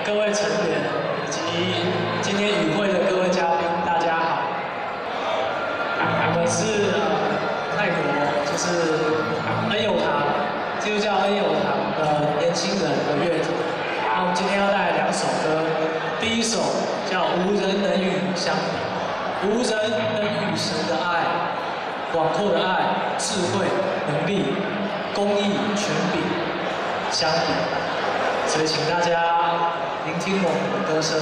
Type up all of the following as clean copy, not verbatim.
各位成员以及今天与会的各位嘉宾，大家好。我们是泰国，就是恩友堂基督教恩友堂的年轻人的乐团。那我们今天要带来2首歌，第一首叫《无人能与你相比》，无人能与神的爱、广阔的爱、智慧、能力、公义、权柄相比。所以，请大家聆听我们的歌声。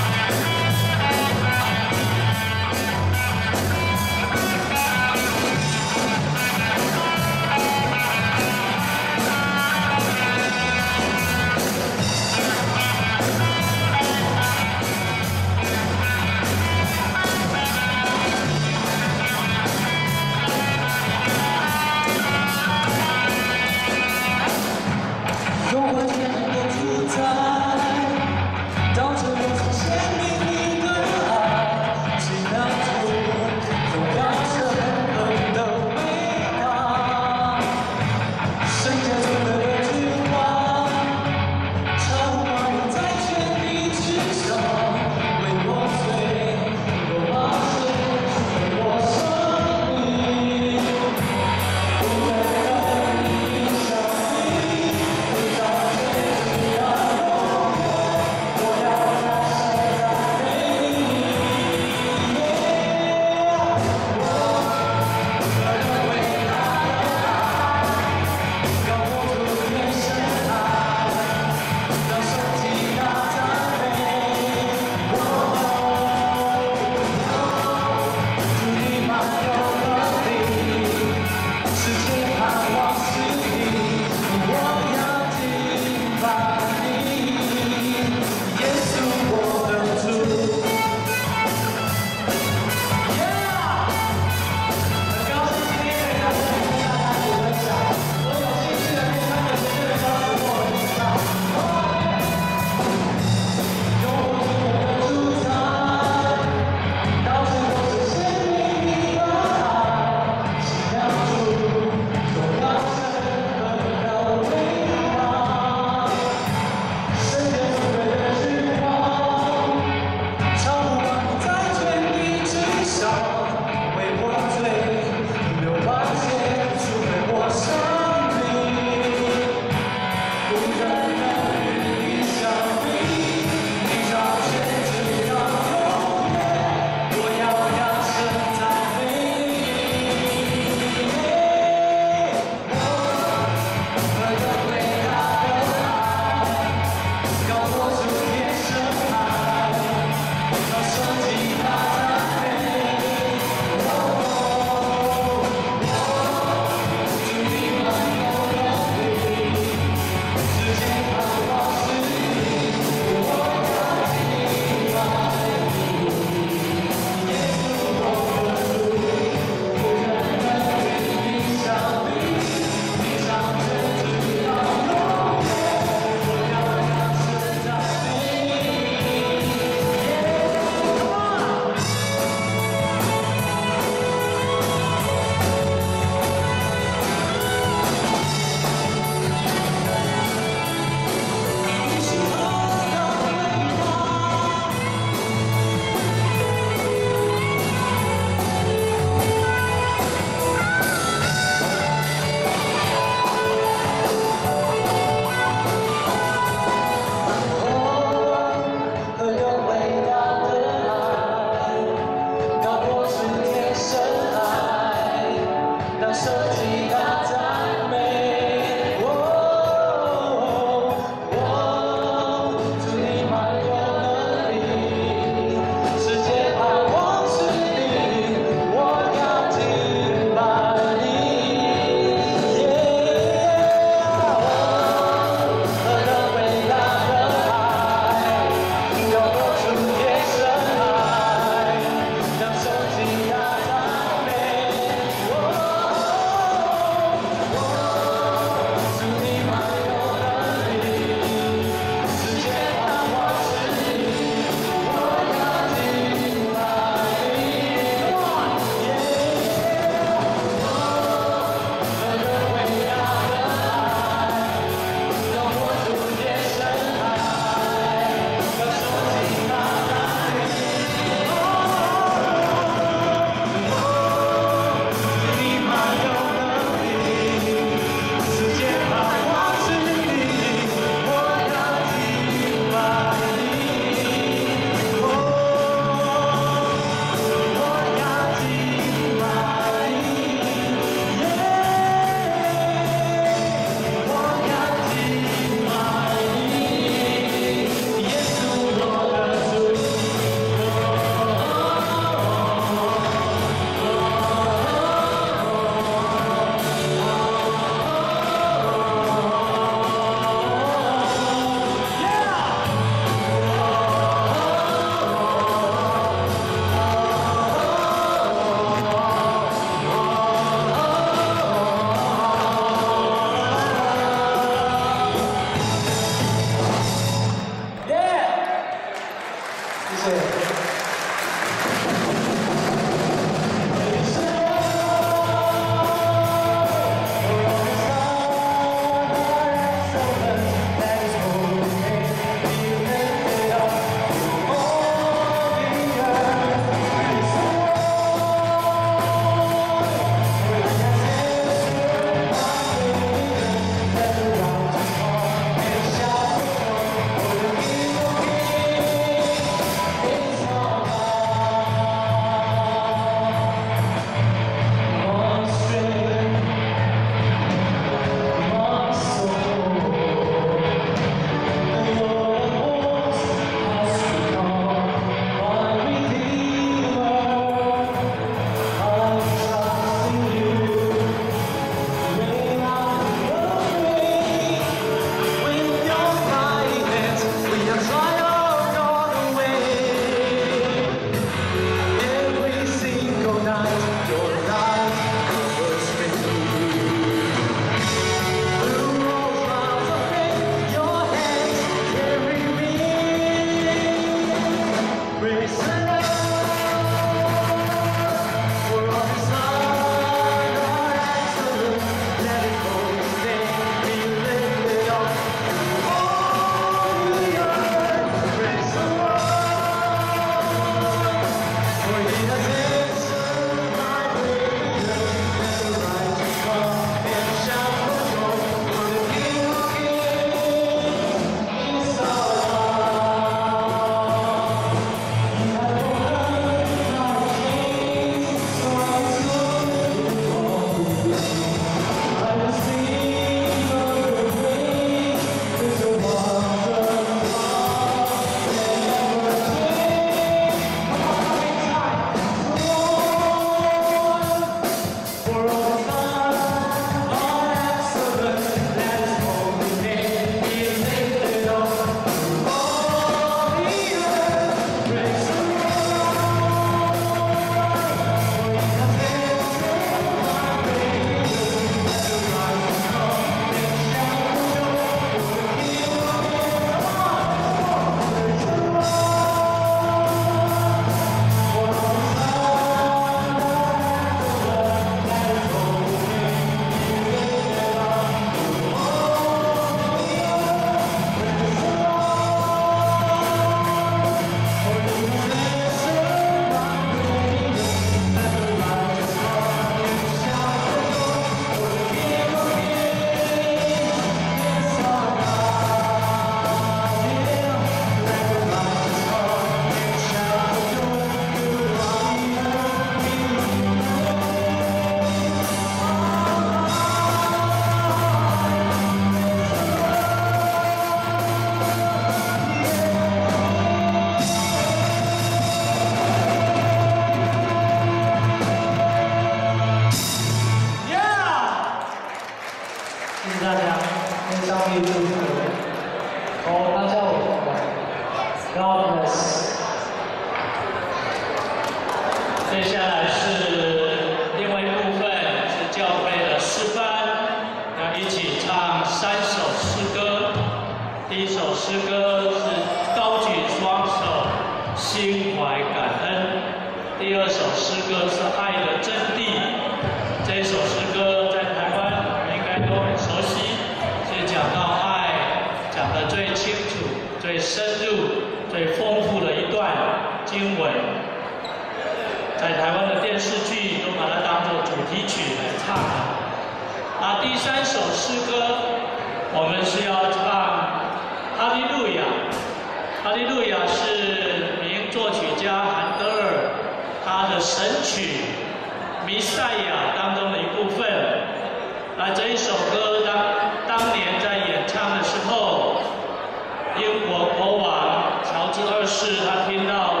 接下来是另外一部分是教会的诗班，要一起唱3首诗歌。第一首诗歌是高举双手，心怀感恩。第二首诗歌是爱的真谛。这一首诗歌在台湾我们应该都很熟悉，是讲到爱，讲得最清楚、最深入、最丰富的一段经文。在台湾的电视剧都把它当作主题曲来唱的。第3首诗歌，我们是要唱哈利路亚。哈利路亚是名作曲家韩德尔他的神曲《弥赛亚》当中的一部分。这一首歌当年在演唱的时候，英国国王乔治2世他听到